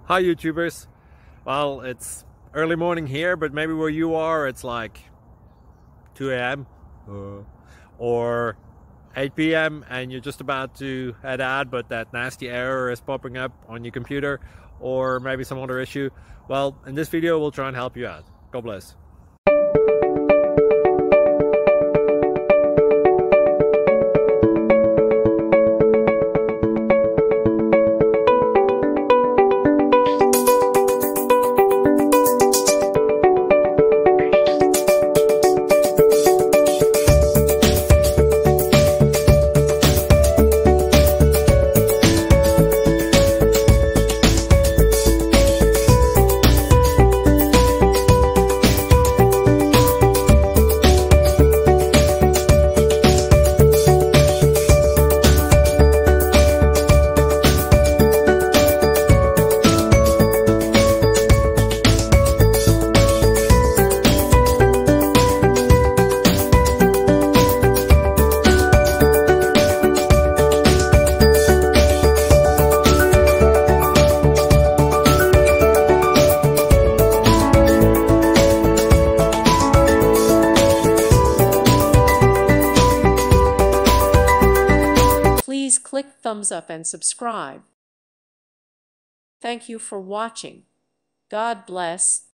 Hi YouTubers. Well, it's early morning here, but maybe where you are it's like 2 a.m. or 8 p.m. and you're just about to head out, but that nasty error is popping up on your computer, or maybe some other issue. Well, in this video we'll try and help you out. God bless. Please click thumbs up and subscribe. Thank you for watching. God bless.